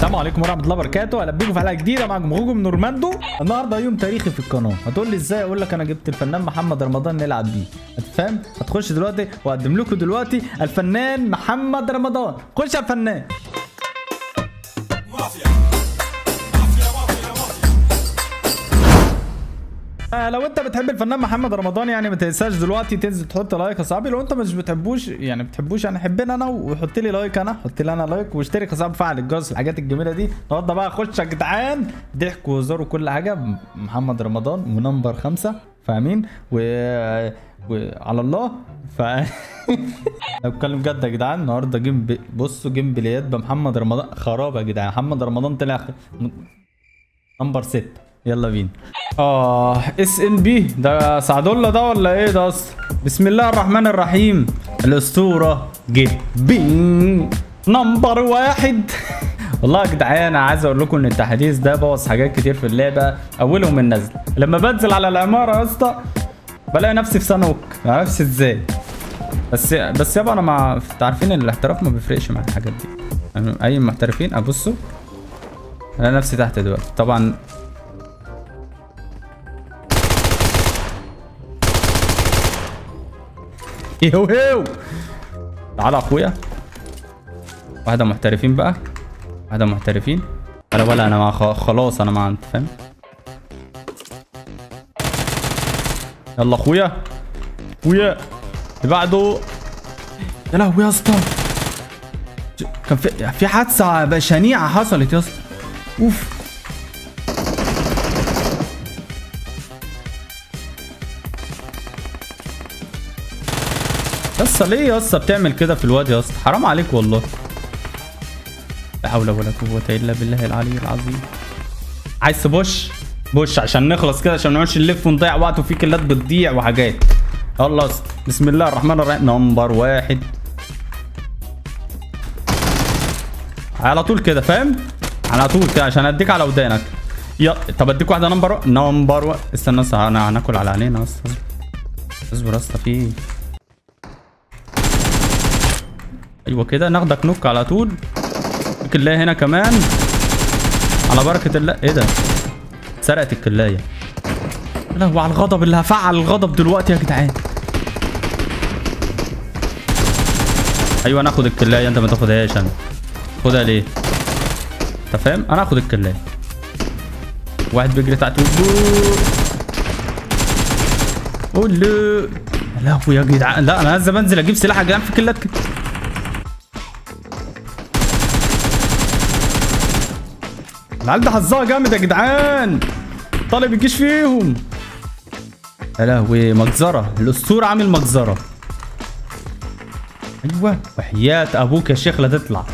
السلام عليكم ورحمه الله وبركاته، اهلا بيكم في حلقه جديده معكم اخوكم نورماندو. النهارده يوم تاريخي في القناه. هتقول لي ازاي؟ اقول لك انا جبت الفنان محمد رمضان نلعب بيه. هتفهم؟ هتخش دلوقتي واقدم لكم دلوقتي الفنان محمد رمضان. خش يا الفنان. لو انت بتحب الفنان محمد رمضان يعني ما تنساش دلوقتي تنزل تحط لايك يا صاحبي. لو انت مش بتحبوش يعني حبنا انا وحط لي لايك، حط لي انا لايك واشترك يا صاحبي، فعل الجرس، الحاجات الجميله دي. النهارده بقى خش يا جدعان، ضحك وهزار وكل حاجه. محمد رمضان ونمبر 5 فاهمين وعلى الله بتكلم جد يا جدعان. النهارده بصوا جيم بليات بمحمد رمضان خراب يا جدعان. محمد رمضان طلع نمبر 6. يلا بينا. اس ان بي ده سعد الله ده ولا ايه ده اصلا؟ بسم الله الرحمن الرحيم. الاسطوره جه بين نمبر 1. والله يا جدعان انا عايز اقول لكم ان التحديث ده بوظ حاجات كتير في اللعبه، اولهم النزل. لما بنزل على العماره يا اسطى بلاقي نفسي في سنوك، ما اعرفش ازاي. بس يابا انا عارفين ان الاحتراف ما بيفرقش مع الحاجات دي. يعني اي محترفين ابصوا انا نفسي تحت دلوقتي طبعا. هيو تعالى يا اخويا. واحدة محترفين بقى، واحدة محترفين. ولا انا خلاص انا ما انت فاهم. يلا اخويا اللي بعده. يا لهوي يا اسطى، كان في حادثة شنيعة حصلت يا اسطى. اوف يسا ليه يا اسطى بتعمل كده في الواد يا اسطى؟ حرام عليك والله. لا حول ولا قوة الا بالله العلي العظيم. عايز تبوش بوش عشان نخلص كده، عشان ما نقعدش نلف ونضيع وقت وفي كلات بتضيع وحاجات. يلا بسم الله الرحمن الرحيم. نمبر 1 على طول كده فاهم؟ على طول كده عشان اديك على ودانك. طب اديك واحدة نمبر 1. استنى انا هناكل على عينينا يا اسطى. اصبر يا اسطى في ايوه كده ناخدك نوك على طول. الكلايه هنا كمان على بركه الله. ايه ده؟ سرقت الكلايه. لا هو على الغضب اللي هفعل الغضب دلوقتي يا جدعان. ايوه انا اخد الكلايه، انت ما تاخدهاش. انا خدها ليه؟ انت فاهم؟ انا اخد الكلايه. واحد بيجري تحت. قول له يا لهوي يا جدعان. لا انا لازم انزل اجيب سلاح يا جدعان في كلات كده. العيال ده حظها جامد يا جدعان، طالب الجيش فيهم. يا لهوي مجزره، الاسطوره عامل مجزره. ايوه وحياة ابوك يا شيخ لا تطلع.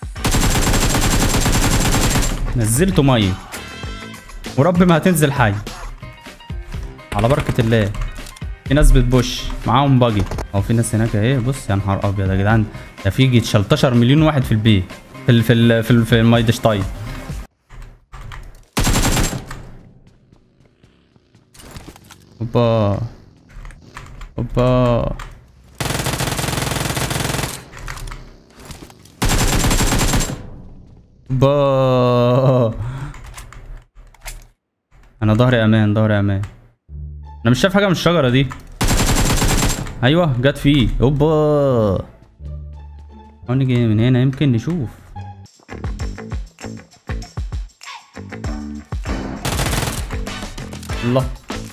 نزلته ميه ورب ما هتنزل حي على بركه الله. في ناس بتبوش معاهم باجي او في ناس هناك اهي. بص يا نهار ابيض يا جدعان، ده في يجي 13 مليون واحد في البي في المايدشتاين. اوبا اوبا اوبا. انا ظهري امان، ظهري امان. انا مش شايف حاجه من الشجره دي. ايوه جت فيه. اوبا نيجي من هنا يمكن نشوف. الله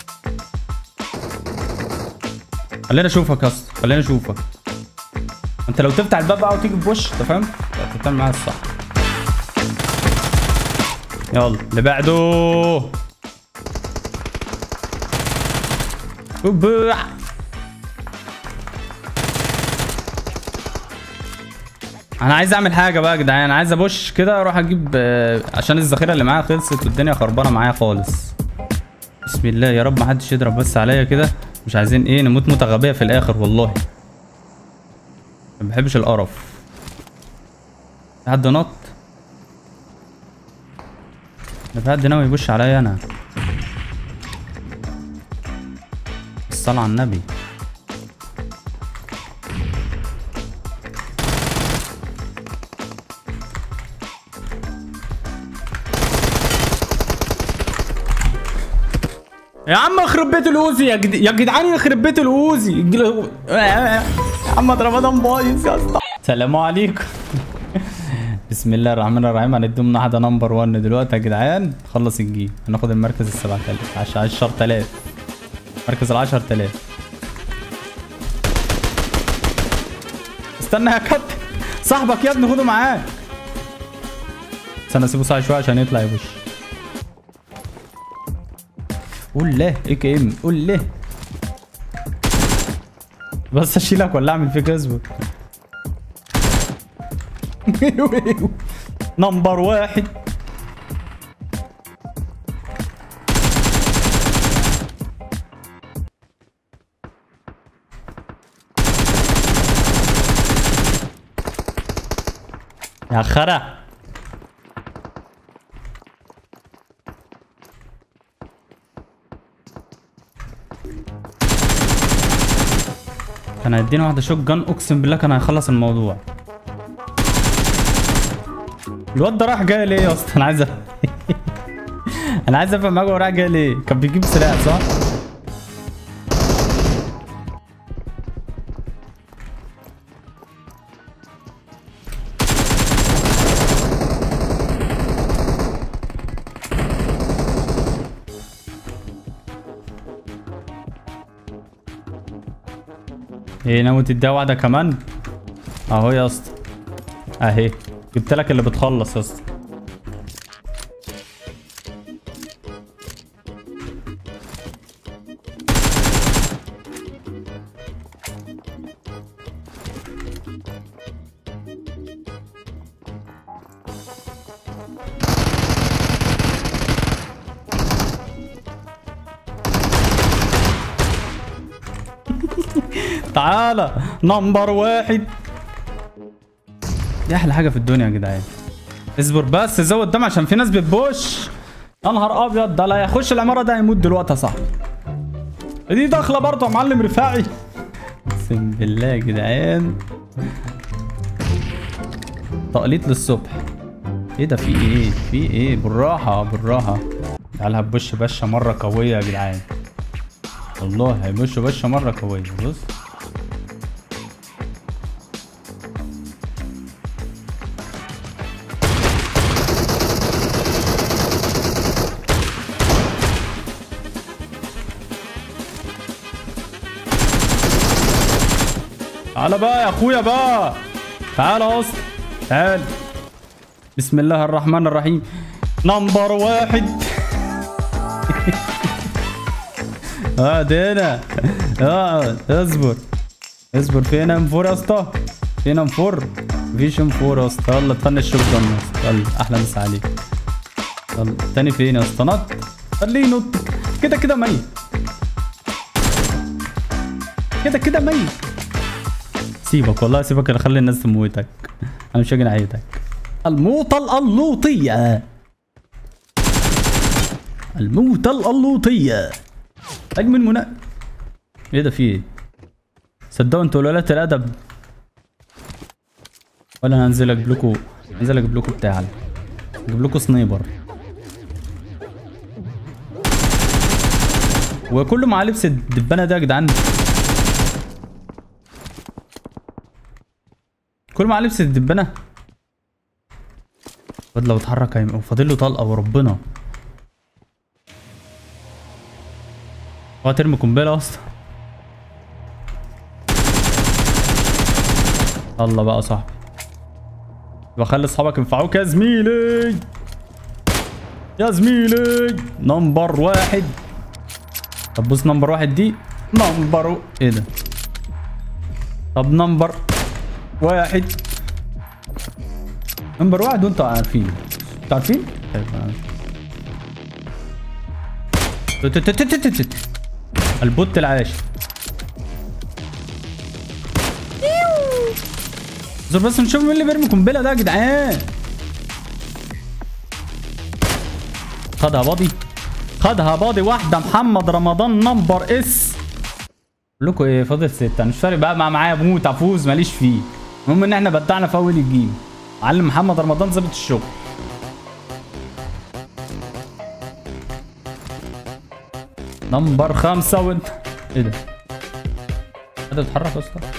خلينا اشوفك يا اسطى، خلينا اشوفك. انت لو تفتح الباب بقى وتيجي بوش انت فاهم؟ انت بتعمل معايا الصح. يلا اللي بعده. اوبا انا عايز اعمل حاجه بقى يا جدعان. انا عايز ابوش كده اروح اجيب عشان الذخيره اللي معايا خلصت والدنيا خربانه معايا خالص. بسم الله يا رب ما حدش يضرب بس عليا كده. مش عايزين ايه نموت موتة غبية في الاخر. والله ما بحبش القرف. في حد نط؟ ده في حد ناوي يبش عليا انا. الصلاة على النبي. يا عم يخرب بيت الاوزي يا جدعان يخرب بيت الاوزي محمد رمضان بايظ يا اسطى. السلام عليكم. بسم الله الرحمن الرحيم. هندي من واحده نمبر 1 دلوقتي يا جدعان. خلص الجيم هناخد المركز ال 7000 10000 مركز ال 10000. استنى يا كابتن صاحبك يا ابني خده معاك. استنى اسيبه ساعه شويه عشان يطلع يبوش. قول له ايه كام قول له بس اشيلك ولا اعمل فيك اصبر. نمبر 1 يا خرا. كان هيدينا واحده شوت جن اقسم بالله كان هيخلص الموضوع. الواد ده راح جاي ليه يا اسطى؟ انا عايز افهم حاجه. هو راح جاي ليه؟ كان بيجيب سلاح صح؟ ايه ناوي تديها واحده كمان؟ اهو يا اسطى اهي جبت لك اللي بتخلص يا اسطى. تعالى نمبر 1 دي احلى حاجه في الدنيا يا جدعان. اصبر بس زود دم عشان في ناس بتبوش. يا نهار ابيض ده لا يخش العماره ده هيموت دلوقتي يا صاحبي. دي داخله برضه يا معلم رفاعي. اقسم بالله يا جدعان تقليط للصبح. ايه ده في ايه في ايه؟ بالراحه بالراحه. تعالى هتبش بشه مره قويه يا جدعان. والله هيبش بشه مره قويه. بص تعالى بقى يا اخويا بقى. تعالى اصلا تعال. بسم الله الرحمن الرحيم. نمبر 1 هنا اصبر اصبر. فين ام 4 يا اسطى؟ فين ام 4؟ مفيش ام 4 يا اسطى. يلا استنى الشوت جن يا اسطى. يلا احلى مسا عليك. يلا التاني فين يا اسطى؟ نط خليه ينط. كده كده ميت. كده كده ميت. سيبك والله سيبك. اللي خلي الناس تموتك انا مش هاجي ناحيتك. الموطة اللوطية. الموتة اللوطية اجمل منى. ايه ده في ايه؟ صدقوا انتوا ولالات الادب. ولا انا هنزل اجيب لكم هنزل اجيب لكم بتاع اجيب لكم سنايبر. وكله معاه لبس الدبانه ده يا جدعان. كل معاه لبس الدبانه. الواد لو اتحرك هيبقى فاضل له طلقه وربنا. هو ترمي قنبله اصلا. الله بقى صاحبي. يبقى خلي اصحابك ينفعوك يا زميلي. يا زميلي نمبر 1. طب بص نمبر 1 دي نمبر ايه ده؟ طب نمبر 1 نمبر 1 وانتوا عارفين. انتوا عارفين؟ البوت العاشر. زور بس نشوف مين اللي بيرمي قنبله ده يا جدعان. خدها باضي. خدها باضي واحده. محمد رمضان نمبر اس. بقول لكم ايه فاضل 6. مش فارق بقى معايا بموت افوز ماليش فيه. المهم ان احنا بدعنا في اول الجيم. معلم محمد رمضان ظابط الشغل. نمبر 5 وانت ايه ده؟ انت بتتحرك يا اسطى؟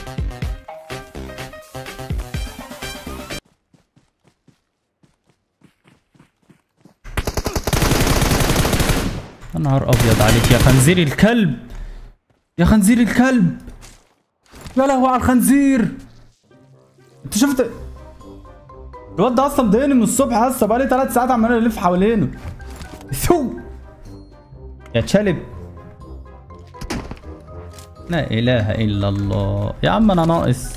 يا نهار ابيض عليك يا خنزير الكلب، يا خنزير الكلب، يا لهوي على الخنزير. انت شفت الواد ده اصلا مضايقني من الصبح يا اسطى، بقالي 3 ساعات عمال الف حوالينه. ثو يا تشالب، لا اله الا الله. يا عم انا ناقص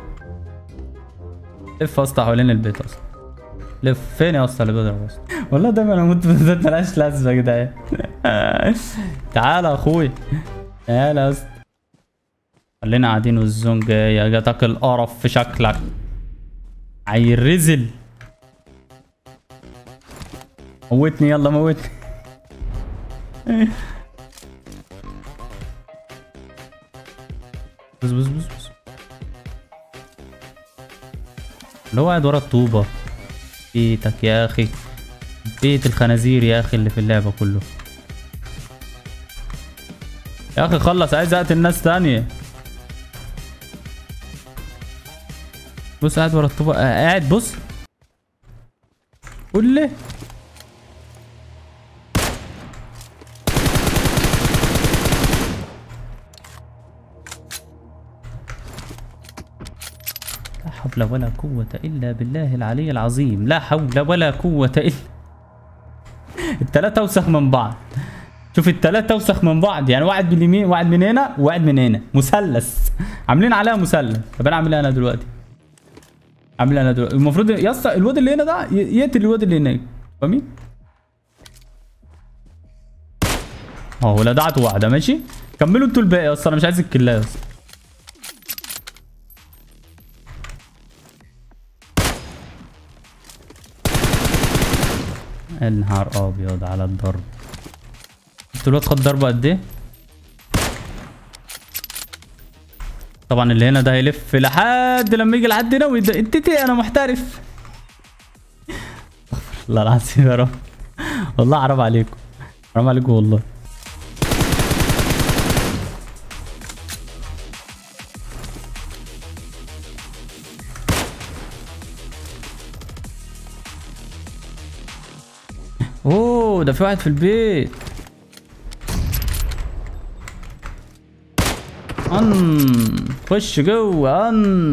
لف يا اسطى حوالين البيت اصلا. لف فين يا اسطى اللي بيضرب اصلا؟ والله دايما اموت في ذات ملهاش لازمه يا جدعان. تعالى يا اخويا، تعالى يا اسطى. خلينا قاعدين والزون جايه، جاتك القرف في شكلك عيل رزل. موتني يلا موتني. بص بص بص بص اللي هو قاعد ورا الطوبة. بيتك يا اخي، بيت الخنازير يا اخي اللي في اللعبة كله. يا اخي خلص، عايز اقتل ناس تانية. بص قاعد ورا الطوبة، قاعد بص. قول لي لا حول ولا قوة إلا بالله العلي العظيم. لا حول ولا قوة إلا التلاتة أوسخ من بعض. شوف التلاتة أوسخ من بعض، يعني واحد من اليمين واحد من هنا وواحد من هنا، مثلث عاملين عليها مثلث. طب أنا أعمل إيه أنا دلوقتي؟ أعمل إيه أنا دلوقتي؟ المفروض يا اسطى الواد اللي هنا ده يقتل الواد اللي هناك، فاهمين؟ أهو لدعته واحدة ماشي، كملوا أنتوا الباقي يا اسطى، أنا مش عايز الكلاية يا اسطى. النهار ابيض على الضرب. انتوا الواد خد ضربه قد ايه؟ طبعا اللي هنا ده هيلف لحد لما يجي لحد هنا انتتي انا محترف. الله العظيم يا رب، والله حرام عليكم، حرام عليكم والله. اوه ده في واحد في البيت. خش جوه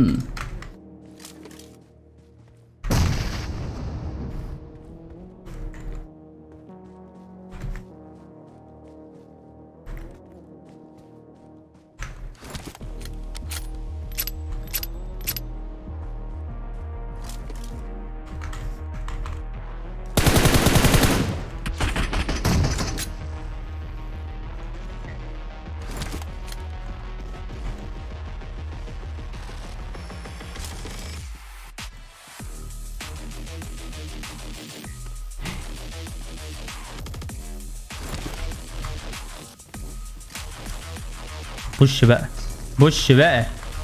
بوش بقى، بوش بقى.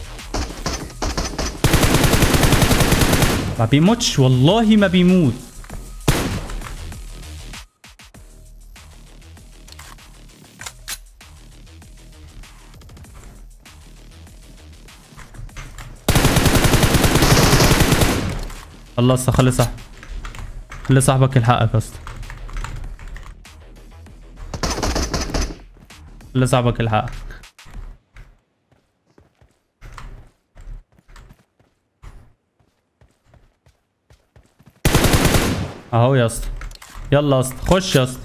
ما بيموتش والله، ما بيموت. خلص خلي صاحبك، خلي صاحبك يلحقك يا اسطى، خلي صاحبك يلحقك. اهو يا اسطى، يلا يا اسطى خش يا اسطى.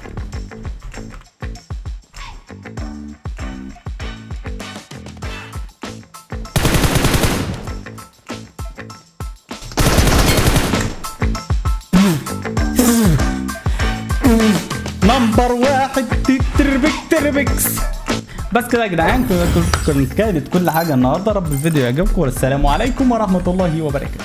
نمبر 1 تربكس. بس كده يا جدعان، كانت كل حاجه النهارده. رب الفيديو يعجبكم، والسلام عليكم ورحمه الله وبركاته.